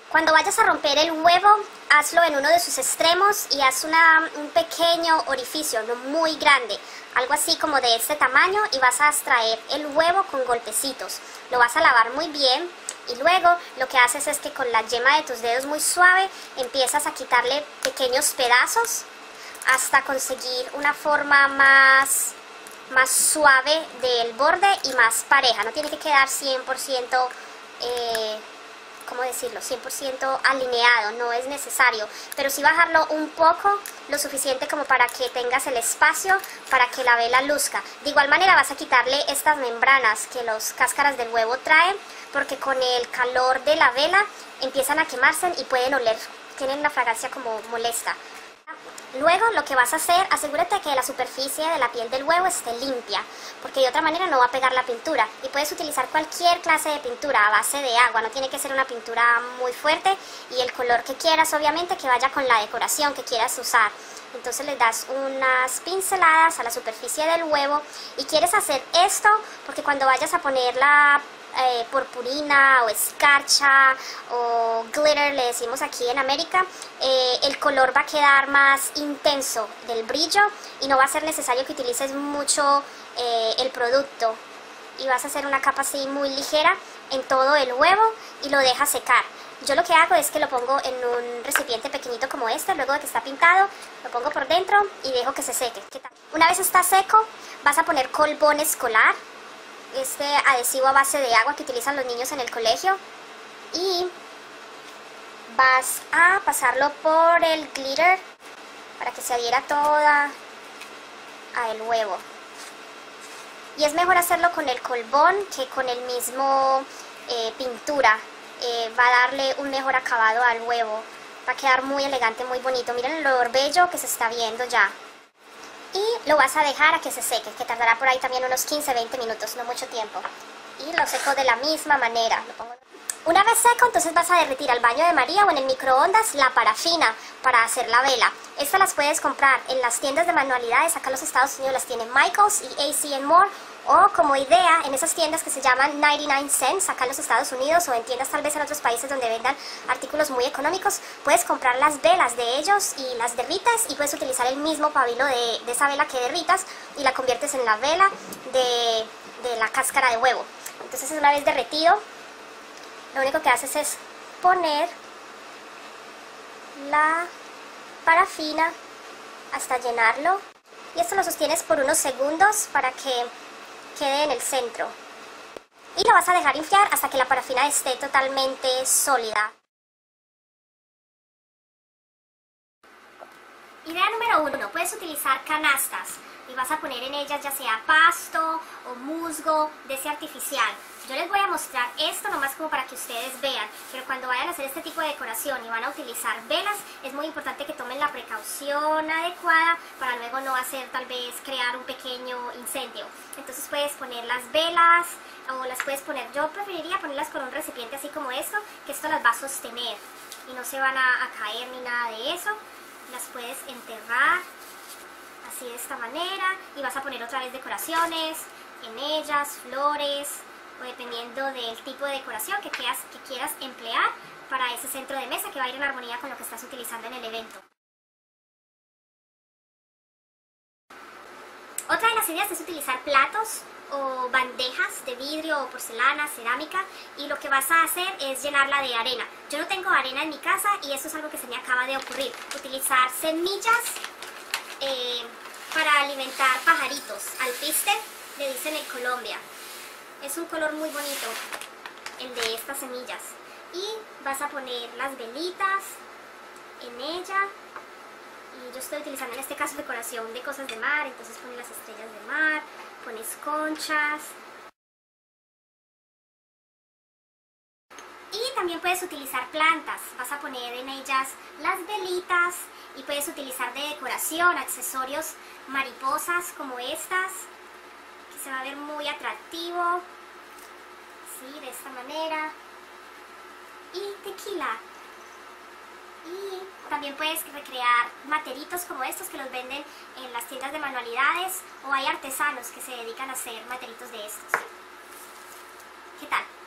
Cuando vayas a romper el huevo, hazlo en uno de sus extremos y haz un pequeño orificio, no muy grande, algo así como de este tamaño, y vas a extraer el huevo con golpecitos. Lo vas a lavar muy bien y luego lo que haces es que con la yema de tus dedos muy suave empiezas a quitarle pequeños pedazos hasta conseguir una forma más suave del borde y más pareja. No tiene que quedar 100%, ¿cómo decirlo? 100% alineado, no es necesario, pero sí bajarlo un poco, lo suficiente como para que tengas el espacio para que la vela luzca. De igual manera vas a quitarle estas membranas que las cáscaras del huevo traen, porque con el calor de la vela empiezan a quemarse y pueden oler, tienen una fragancia como molesta. Luego lo que vas a hacer, asegúrate que la superficie de la piel del huevo esté limpia, porque de otra manera no va a pegar la pintura. Y puedes utilizar cualquier clase de pintura a base de agua, no tiene que ser una pintura muy fuerte, y el color que quieras, obviamente, que vaya con la decoración que quieras usar. Entonces le das unas pinceladas a la superficie del huevo, y quieres hacer esto porque cuando vayas a poner la purpurina o escarcha o glitter, le decimos aquí en América, el color va a quedar más intenso del brillo y no va a ser necesario que utilices mucho el producto, y vas a hacer una capa así muy ligera en todo el huevo y lo dejas secar. Yo lo que hago es que lo pongo en un recipiente pequeñito como este, luego de que está pintado, lo pongo por dentro y dejo que se seque. Una vez está seco, vas a poner colbón escolar, este adhesivo a base de agua que utilizan los niños en el colegio, y vas a pasarlo por el glitter para que se adhiera toda al huevo. Y es mejor hacerlo con el colbón que con el mismo pintura, va a darle un mejor acabado al huevo, va a quedar muy elegante, muy bonito. Miren el olor bello que se está viendo ya. Y lo vas a dejar a que se seque, que tardará por ahí también unos 15-20 minutos, no mucho tiempo. Y lo seco de la misma manera. Una vez seco, entonces vas a derretir al baño de María o en el microondas la parafina para hacer la vela. Estas las puedes comprar en las tiendas de manualidades, acá en los Estados Unidos las tienen Michaels y AC & More, o como idea en esas tiendas que se llaman 99 cents acá en los Estados Unidos, o en tiendas tal vez en otros países donde vendan artículos muy económicos. Puedes comprar las velas de ellos y las derrites, y puedes utilizar el mismo pabilo de esa vela que derritas y la conviertes en la vela de la cáscara de huevo. Entonces, una vez derretido, lo único que haces es poner la parafina hasta llenarlo, y esto lo sostienes por unos segundos para que quede en el centro, y lo vas a dejar enfriar hasta que la parafina esté totalmente sólida. Idea número 1, puedes utilizar canastas y vas a poner en ellas ya sea pasto o musgo de ese artificial. Yo les voy a mostrar esto nomás como para que ustedes vean, pero cuando vayan a hacer este tipo de decoración y van a utilizar velas, es muy importante que tomen la precaución adecuada para luego no hacer, tal vez, crear un pequeño incendio. Entonces puedes poner las velas, o las puedes poner, yo preferiría ponerlas con un recipiente así como esto, que esto las va a sostener y no se van a caer ni nada de eso. Las puedes enterrar así de esta manera, y vas a poner otra vez decoraciones en ellas, flores, o dependiendo del tipo de decoración que quieras emplear para ese centro de mesa, que va a ir en armonía con lo que estás utilizando en el evento. Otra de las ideas es utilizar platos o bandejas de vidrio o porcelana, cerámica, y lo que vas a hacer es llenarla de arena. Yo no tengo arena en mi casa y eso es algo que se me acaba de ocurrir. Utilizar semillas para alimentar pajaritos. Alpiste le dicen en Colombia. Es un color muy bonito el de estas semillas. Y vas a poner las velitas en ella. Y yo estoy utilizando en este caso decoración de cosas de mar, entonces pones las estrellas de mar, pones conchas. Y también puedes utilizar plantas, vas a poner en ellas las velitas, y puedes utilizar de decoración accesorios, mariposas como estas, que se va a ver muy atractivo, así, de esta manera, y tequila. Y también puedes recrear materitos como estos que los venden en las tiendas de manualidades, o hay artesanos que se dedican a hacer materitos de estos. ¿Qué tal?